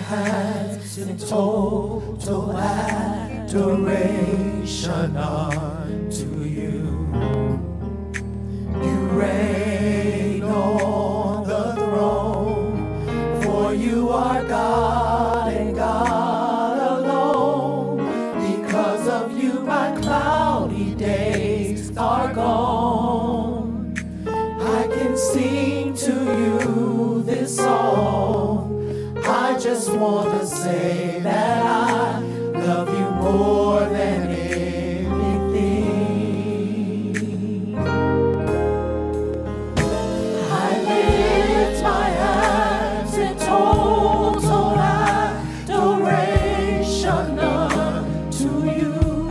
hands in total adoration unto you. You reign on the throne, for you are God and God alone. Because of you my cloudy days are gone. I can sing to you this song. I just want to say that I love you more than anything. I lift my hands in total adoration unto you.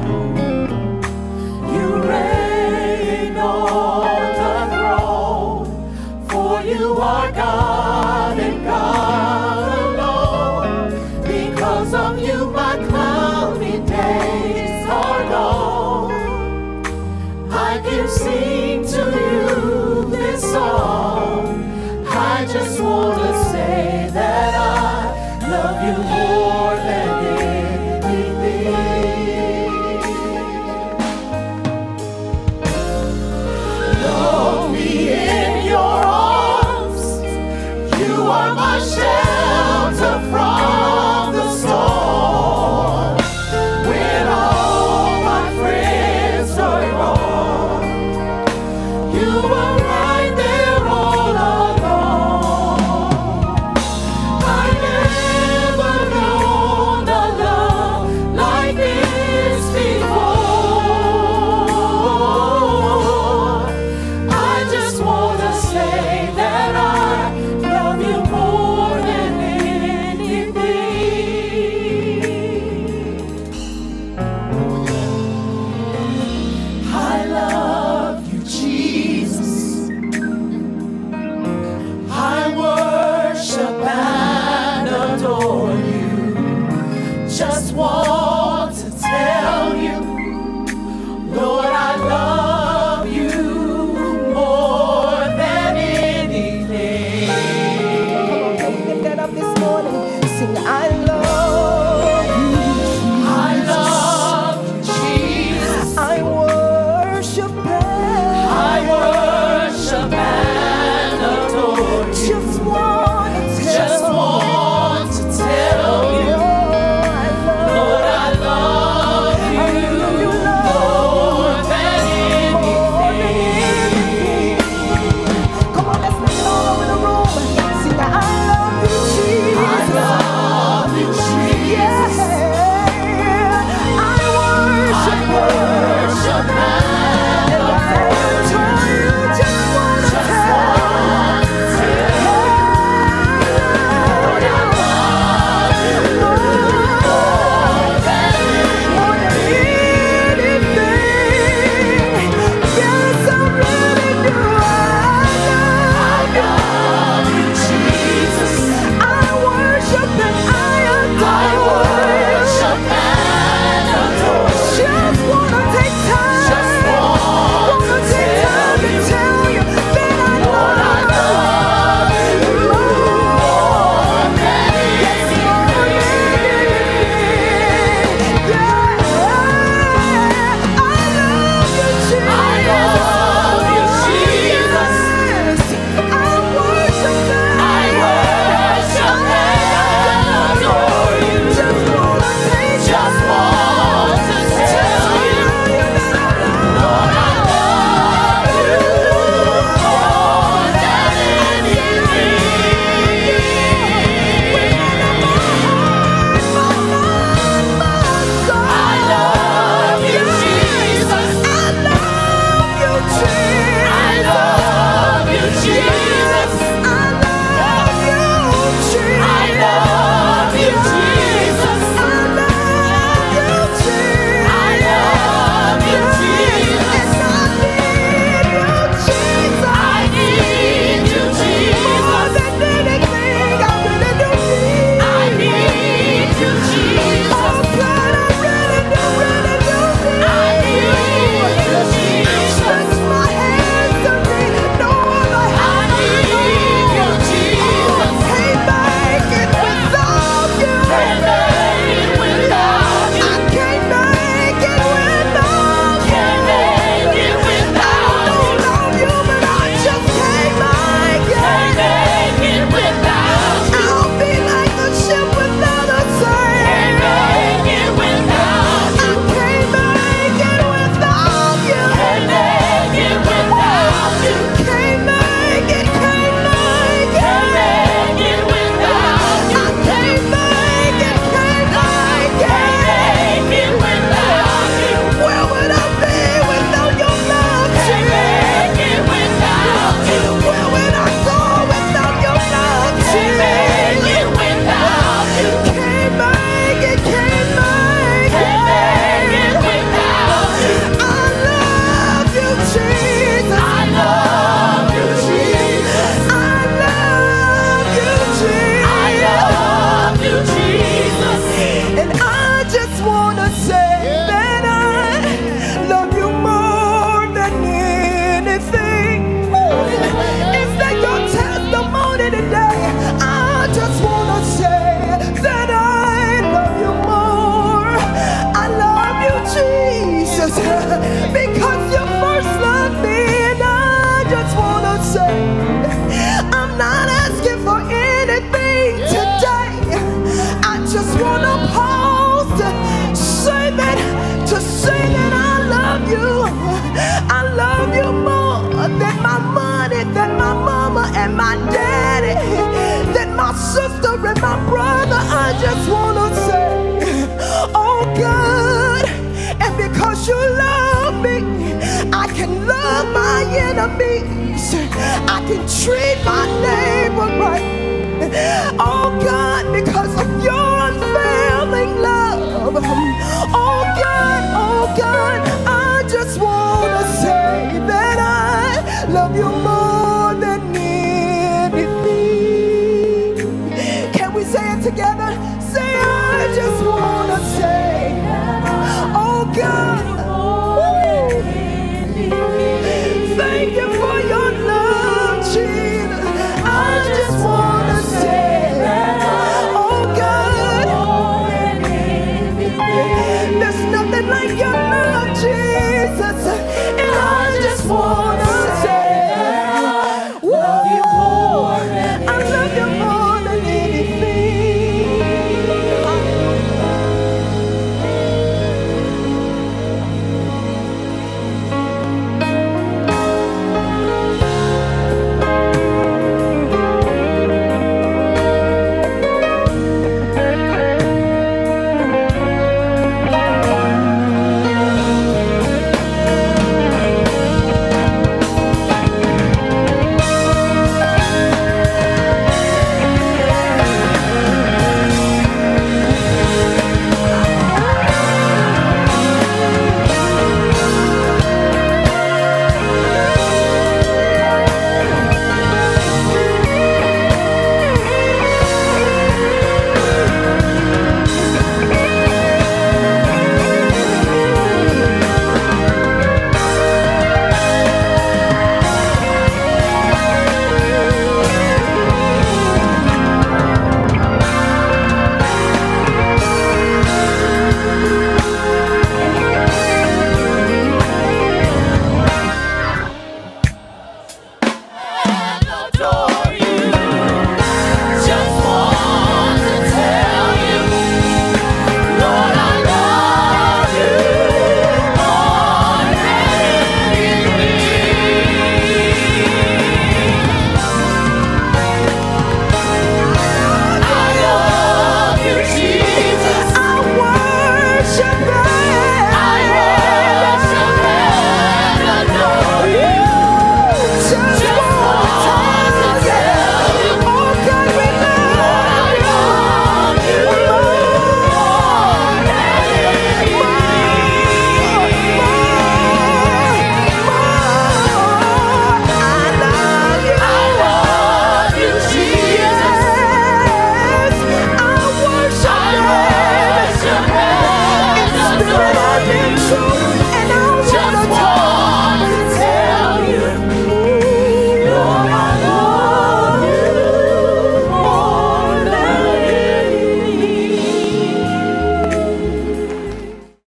You reign on the throne, for you are God and God alone. Because of you my cloudy days are gone. I can sing to you this song. I just want to say that I love you more than anything. Love me in your arms. You are my shelter from the storm. When all my friends are gone, I love you more than my money, than my mama and my daddy, than my sister and my brother. I just want to say, oh God, and because you love me, I can love my enemies. I can treat my neighbor right. Oh God, because of your unfailing love. Oh